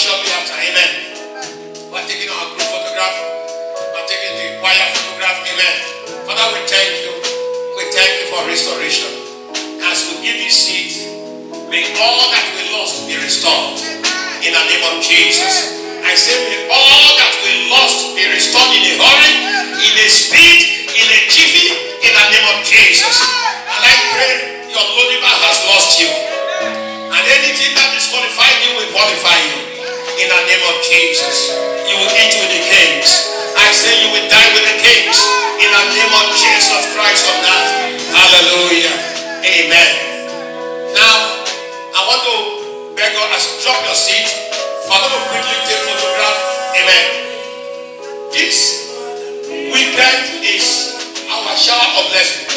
shortly after. Amen. We're taking our group photograph. We're taking the choir photograph. Amen. Father, we thank you. We thank you for restoration. As we give this seat, may all that we lost be restored. In the name of Jesus. I say, may all that we lost be restored in a hurry, in a speed, in a jiffy, in the name of Jesus. And I pray your Lodibar has lost you. And anything that disqualified you will qualify you. In the name of Jesus. You will eat with the kings. I say you will die with the kings. In the name of Jesus Christ of Nazareth. Hallelujah. Amen. Now, I want to beg God as you drop your seat. I'm going to quickly take photograph. Amen. This weekend is our shower of blessing.